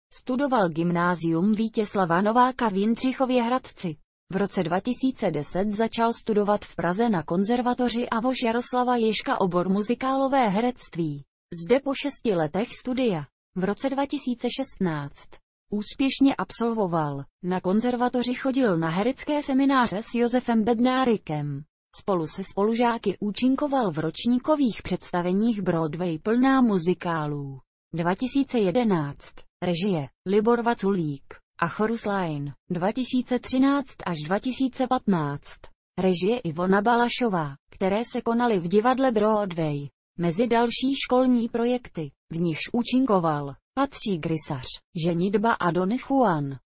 Studoval gymnázium Vítězslava Nováka v Jindřichově Hradci. V roce 2010 začal studovat v Praze na konzervatoři AVOŠ Jaroslava Ježka obor muzikálové herectví. Zde po 6 letech studia, v roce 2016, úspěšně absolvoval. Na konzervatoři chodil na herecké semináře s Josefem Bednárikem. Spolu se spolužáky účinkoval v ročníkových představeních Broadway plná muzikálů. 2011. Režie Libor Vaculík a Chorus Line. 2013 až 2015. Režie Ivona Balašová, které se konaly v divadle Broadway. Mezi další školní projekty, v nichž účinkoval, patří Grysař, Ženitba a Don Juan.